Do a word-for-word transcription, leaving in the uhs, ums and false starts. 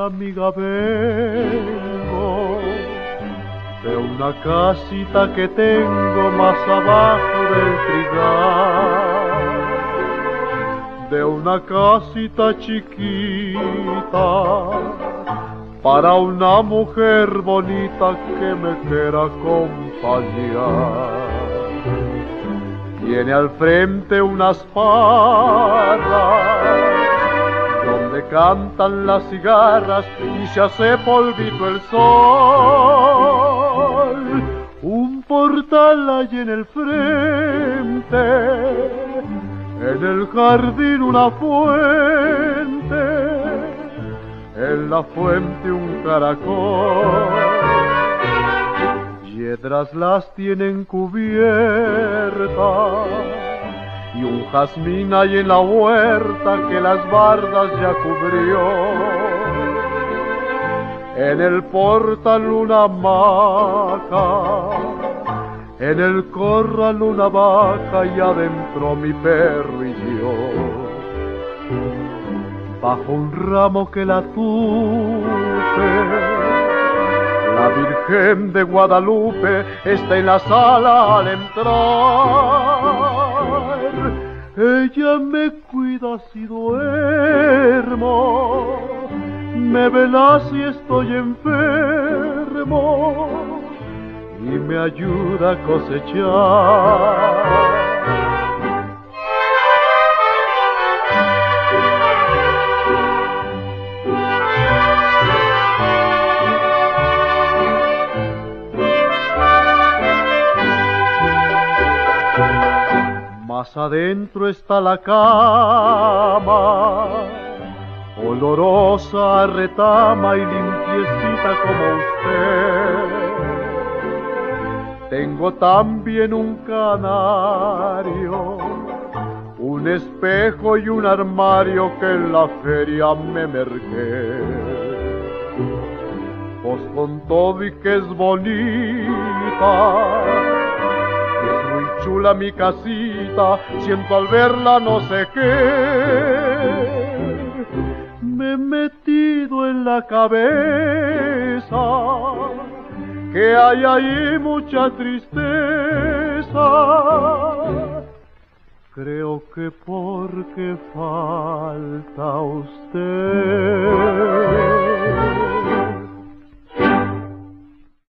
amiga, vengo de una casita que tengo más abajo del trigal, de una casita chiquita para una mujer bonita que me quiera acompañar. Tiene al frente unas parras donde cantan las cigarras y se hace polvito el sol. Un portal hay en el frente, en el jardín una fuente, en la fuente un caracol. Piedras las tienen cubiertas y un jazmín hay en la huerta que las bardas ya cubrió. En el portal una hamaca, en el corral una vaca y adentro mi perro y yo. Bajo un ramo que la tupe, la Virgen de Guadalupe está en la sala al entrar. Ella me cuida si duermo, me vela si estoy enfermo y me ayuda a cosechar. Más adentro está la cama, olorosa, retama y limpiecita como usted. Tengo también un canario, un espejo y un armario que en la feria me merqué. Pues con todo y que es bonita, chula mi casita, siento al verla no sé qué. Me he metido en la cabeza que hay ahí mucha tristeza. Creo que porque falta usted.